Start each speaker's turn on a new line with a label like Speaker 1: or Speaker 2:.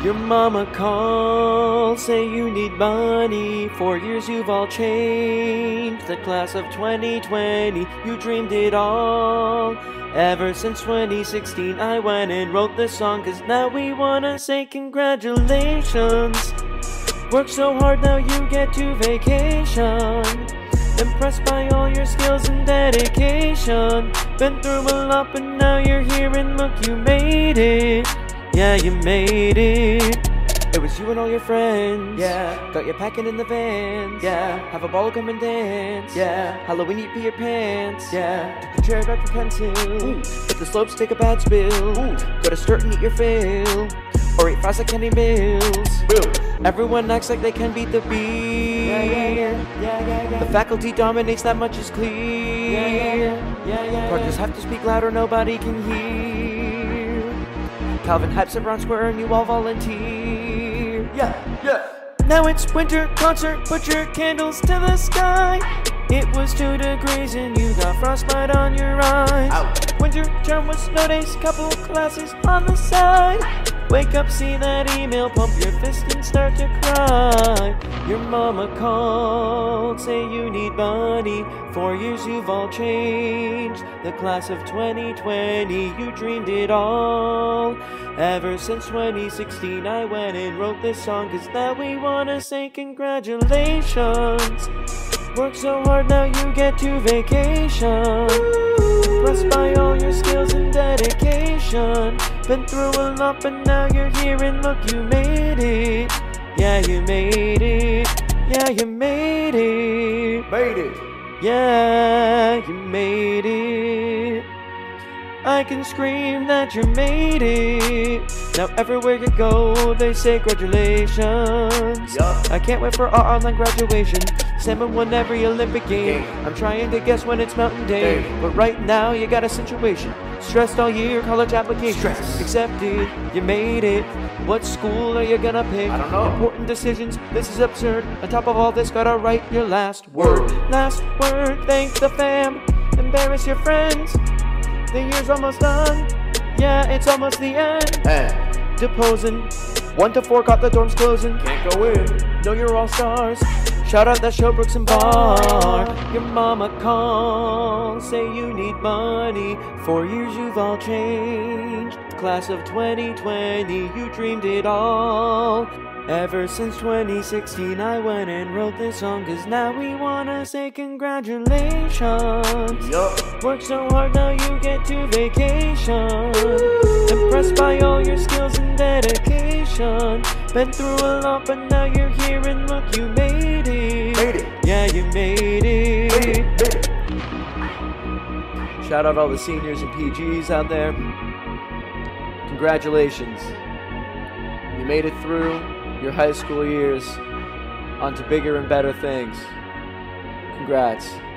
Speaker 1: Your mama calls, say you need money. 4 years you've all changed. The class of 2020, you dreamed it all. Ever since 2016 I went and wrote this song, cause now we wanna say congratulations. Worked so hard, now you get to vacation. Impressed by all your skills and dedication. Been through a lot but now you're here and look, you made it. Yeah, you made it. It was you and all your friends. Yeah. Got you packing in the vans. Yeah. Have a ball, come and dance. Yeah. Halloween, you pee your pants. Yeah. Took the chair back for pencil. Ooh. Hit the slopes, take a bad spill. Ooh. Go to Sturt and eat your fill. Or eat fries like Kenny Mills. Boom. Everyone acts like they can beat the beat. Yeah. The faculty dominates, that much is clear. Partners have to speak louder, nobody can hear. Calvin hypes at Brown Square and you all volunteer. Yeah. Now it's winter concert, put your candles to the sky. It was 2 degrees and you got frostbite on your eyes. Ouch. Winter term with snow days, couple classes on the side. Wake up, see that email, pump your fist and start to cry. Your mama called, say you need money. 4 years you've all changed. The class of 2020, you dreamed it all. Ever since 2016 I went and wrote this song, cause now we wanna say congratulations. Worked so hard, now you get to vacation. Impressed by all your skills and dedication. Been through a lot but now you're here and look, you made it. Yeah, you made it. Yeah, you made it.
Speaker 2: Made it.
Speaker 1: Yeah, you made it. I can scream that you made it. Now everywhere you go, they say congratulations.
Speaker 2: Yup.
Speaker 1: I can't wait for our online graduation. Salmon won every Olympic game. I'm trying to guess when it's Mountain Day. But right now you got a situation. Stressed all year, college applications.
Speaker 2: Stress.
Speaker 1: Accepted, you made it. What school are you gonna pick?
Speaker 2: I don't know.
Speaker 1: Important decisions, this is absurd. On top of all this, gotta write your last word. Last word, thank the fam. Embarrass your friends. The year's almost done. Yeah, it's almost the end.
Speaker 2: Hey.
Speaker 1: Deposing. 1 to 4 got the dorms closing.
Speaker 2: Can't go in.
Speaker 1: Know you're all stars. Shout out that Showbrooks and Bar. Your mama calls, say you need money. 4 years you've all changed. The class of 2020, you dreamed it all. Ever since 2016 I went and wrote this song, cause now we wanna say congratulations.
Speaker 2: Yup.
Speaker 1: Worked so hard, now you get to vacation. Impressed by all your skills and dedication. Been through a lot but now you're here and look, you made it.
Speaker 2: Made it.
Speaker 1: Yeah, you made it.
Speaker 2: Made it. Made it.
Speaker 1: Shout out all the seniors and PGs out there. Congratulations. You made it through your high school years onto bigger and better things. Congrats.